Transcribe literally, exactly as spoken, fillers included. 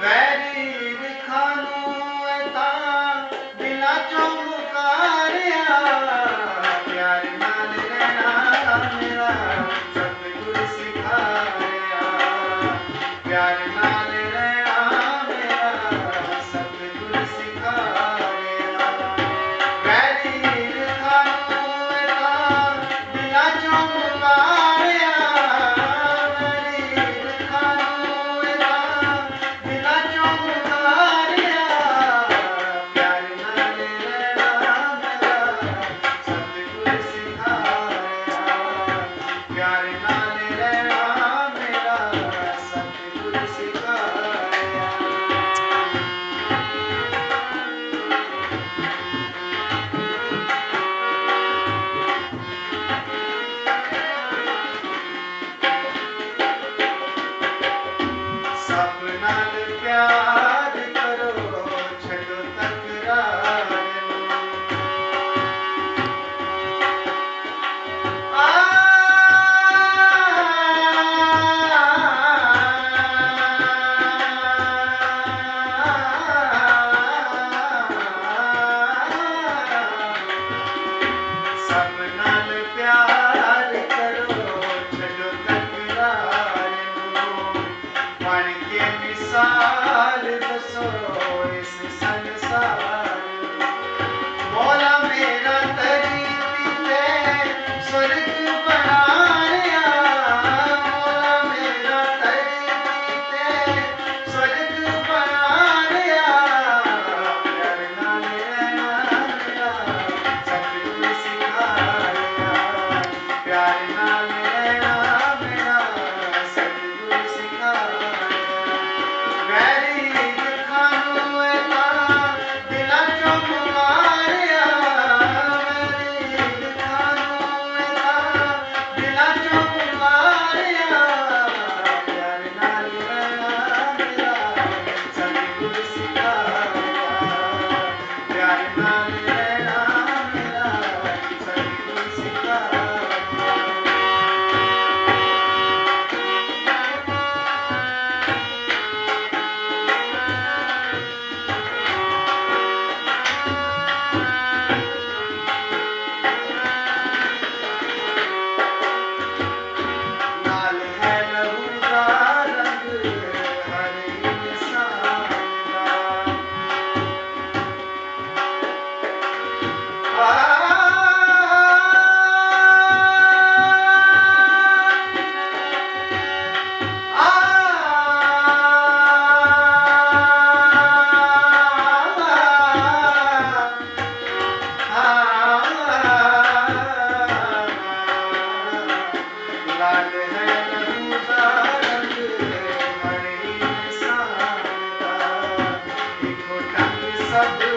vary विखानू एता दिला चो मुकारिया प्यार नाल रहना मेरा सतगुरु सिखाया प्यार नाल रहना मेरा सतगुरु सिखाया वैरी विखानू एता दिला चो मुकारिया वैरी विखानू एता दिला चो मुकारिया प्यार नाल रहना मेरा सतगुरु सिखाया प्यार नाल रहना मेरा सतगुरु सिखाया सब नाल प्यार करो छड़ो तकरार आ सब नाल प्यार करो छड़ो तकरार बन के मिसाल दसो इस संसार मौला मेरा तरीती ते स्वर्ग बनाया मौला मेरा तरीती ते स्वर्ग बनाया प्यार नाल रहना मेरा सतगुरु सिखाया प्यार नाल रहना मेरा सतगुरु सिखाया वैरी विखानू एता दिला चो मुकारिया वैरी विखानू एता दिला चो मुकारिया प्यार नाल रहना मेरा सतगुरु सिखाया प्यार नाल रहना मेरा सतगुरु सिखाया नाल है लहू दा रंग हर इंसान दा आ लाल है लहू दा रंग हर इंसान दा इको ढंग सब